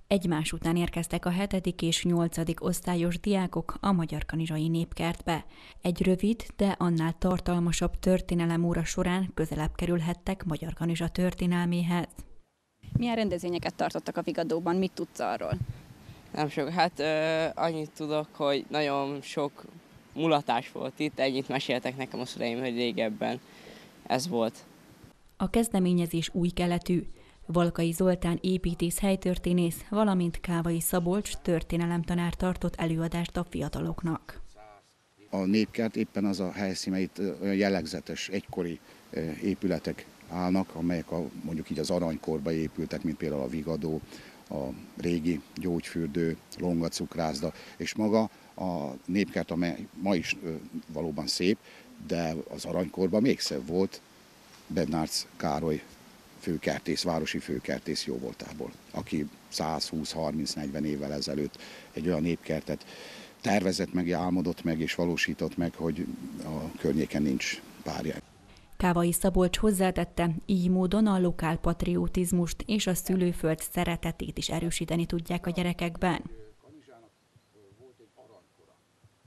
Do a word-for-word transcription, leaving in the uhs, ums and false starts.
Egymás után érkeztek a hetedik és nyolcadik osztályos diákok a Magyarkanizsai Népkertbe. Egy rövid, de annál tartalmasabb történelemóra során közelebb kerülhettek Magyarkanizsa történelméhez. Milyen rendezvényeket tartottak a Vigadóban? Mit tudsz arról? Nem sok, hát ö, annyit tudok, hogy nagyon sok mulatás volt itt, ennyit meséltek nekem a szüleim, hogy régebben ez volt. A kezdeményezés új keletű. Valkai Zoltán építész helytörténész, valamint Kávai Szabolcs történelemtanár tartott előadást a fiataloknak. A Népkert éppen az a helyszíne, itt olyan jellegzetes egykori épületek állnak, amelyek a, mondjuk így az aranykorba épültek, mint például a Vigadó, a régi gyógyfürdő, Longa cukrászda, és maga a Népkert, amely ma is valóban szép, de az aranykorban még szebb volt, Bednárc Károly főkertész, városi főkertész jóvoltából, aki száz húsz harminc negyven évvel ezelőtt egy olyan népkertet tervezett meg, álmodott meg és valósított meg, hogy a környéken nincs párja. Kávai Szabolcs hozzátette, így módon a lokálpatriotizmust és a szülőföld szeretetét is erősíteni tudják a gyerekekben.